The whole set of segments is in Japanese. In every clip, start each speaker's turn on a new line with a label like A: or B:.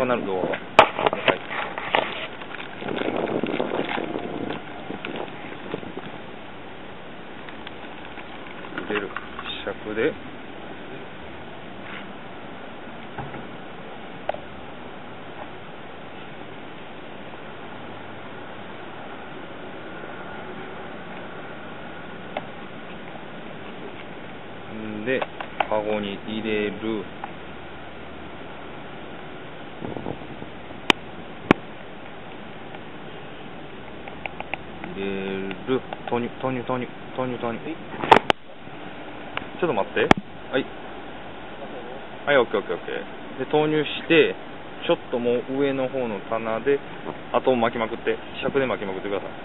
A: なる動画は。はい。入れる。尺で。で、カゴに入れる。投入。ちょっと待って。はい。はい、オッケー。で、投入して、ちょっともう上の方の棚で、あと巻きまくって、尺で巻きまくってください。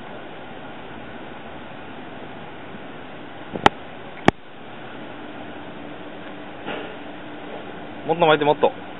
A: もっと巻いて、もっと。